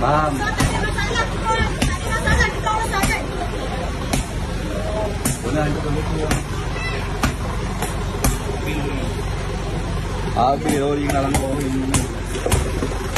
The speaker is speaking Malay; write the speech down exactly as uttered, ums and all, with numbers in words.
Faham. So tak ada masalah pun. Tak ada masalah kita orang sangat. Boleh itu betul. Habis orang dalam orang ini.